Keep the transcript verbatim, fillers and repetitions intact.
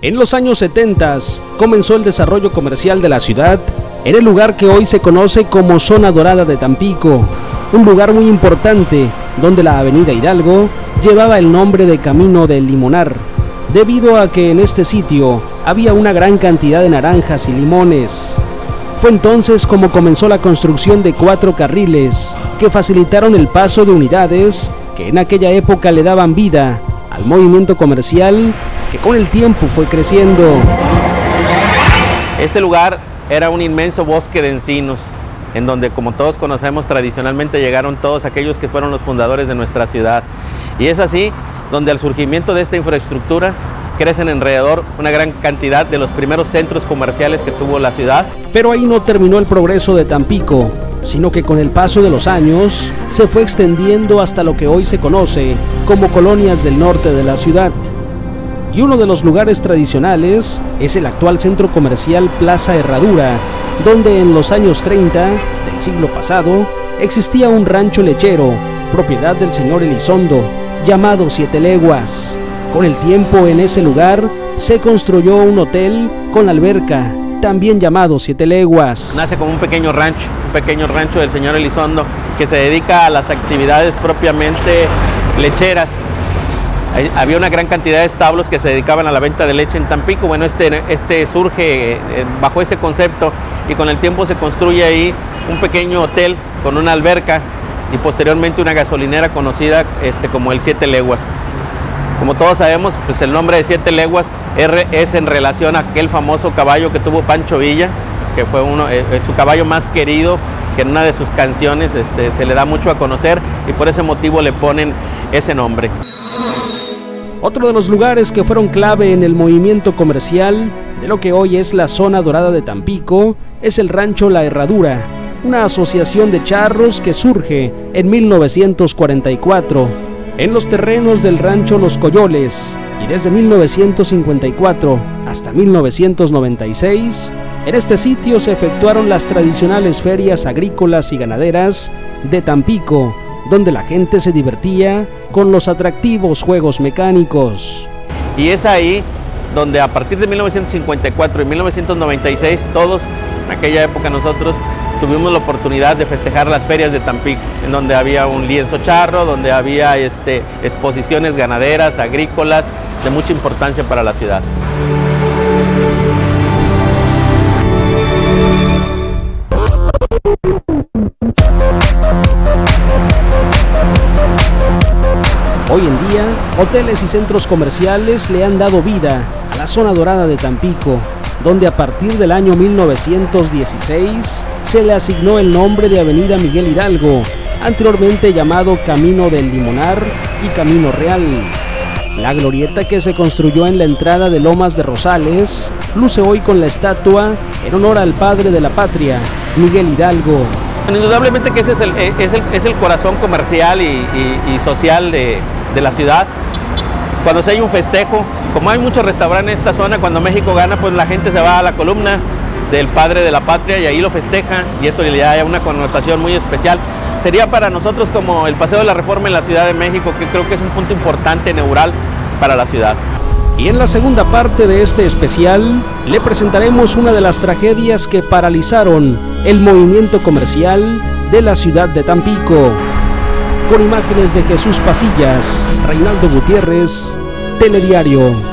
En los años setenta comenzó el desarrollo comercial de la ciudad en el lugar que hoy se conoce como Zona Dorada de Tampico, un lugar muy importante donde la avenida Hidalgo llevaba el nombre de Camino del Limonar, debido a que en este sitio había una gran cantidad de naranjas y limones. Fue entonces como comenzó la construcción de cuatro carriles que facilitaron el paso de unidades que en aquella época le daban vida al movimiento comercial que con el tiempo fue creciendo. Este lugar era un inmenso bosque de encinos, en donde, como todos conocemos, tradicionalmente llegaron todos aquellos que fueron los fundadores de nuestra ciudad. Y es así donde al surgimiento de esta infraestructura crecen alrededor una gran cantidad de los primeros centros comerciales que tuvo la ciudad. Pero ahí no terminó el progreso de Tampico, sino que con el paso de los años se fue extendiendo hasta lo que hoy se conoce como colonias del norte de la ciudad. Y uno de los lugares tradicionales es el actual centro comercial Plaza Herradura, donde en los años treinta del siglo pasado existía un rancho lechero, propiedad del señor Elizondo, llamado Siete Leguas. Con el tiempo en ese lugar se construyó un hotel con alberca, también llamado Siete Leguas. Nace como un pequeño rancho, un pequeño rancho del señor Elizondo, que se dedica a las actividades propiamente lecheras. Había una gran cantidad de establos que se dedicaban a la venta de leche en Tampico. Bueno, este, este surge bajo ese concepto y con el tiempo se construye ahí un pequeño hotel con una alberca y posteriormente una gasolinera conocida este, como el Siete Leguas. Como todos sabemos, pues el nombre de Siete Leguas es en relación a aquel famoso caballo que tuvo Pancho Villa, que fue uno, eh, su caballo más querido, que en una de sus canciones este, se le da mucho a conocer y por ese motivo le ponen ese nombre. Otro de los lugares que fueron clave en el movimiento comercial de lo que hoy es la Zona Dorada de Tampico es el Rancho La Herradura, una asociación de charros que surge en mil novecientos cuarenta y cuatro en los terrenos del rancho Los Coyoles, y desde mil novecientos cincuenta y cuatro hasta mil novecientos noventa y seis en este sitio se efectuaron las tradicionales ferias agrícolas y ganaderas de Tampico, donde la gente se divertía con los atractivos juegos mecánicos. Y es ahí donde a partir de mil novecientos cincuenta y cuatro y mil novecientos noventa y seis, todos, en aquella época nosotros, tuvimos la oportunidad de festejar las ferias de Tampico, en donde había un lienzo charro, donde había este, exposiciones ganaderas, agrícolas, de mucha importancia para la ciudad. Hoy en día, hoteles y centros comerciales le han dado vida a la Zona Dorada de Tampico, donde a partir del año mil novecientos dieciséis se le asignó el nombre de Avenida Miguel Hidalgo, anteriormente llamado Camino del Limonar y Camino Real. La glorieta que se construyó en la entrada de Lomas de Rosales luce hoy con la estatua en honor al padre de la patria, Miguel Hidalgo. Indudablemente que ese es el, es el, es el corazón comercial y, y, y social de, de la ciudad. Cuando se hay un festejo, como hay muchos restaurantes en esta zona, cuando México gana, pues la gente se va a la columna del padre de la patria y ahí lo festeja, y eso le da una connotación muy especial. Sería para nosotros como el Paseo de la Reforma en la Ciudad de México, que creo que es un punto importante, neural para la ciudad. Y en la segunda parte de este especial, le presentaremos una de las tragedias que paralizaron el movimiento comercial de la ciudad de Tampico. Con imágenes de Jesús Pasillas, Reinaldo Gutiérrez, Telediario.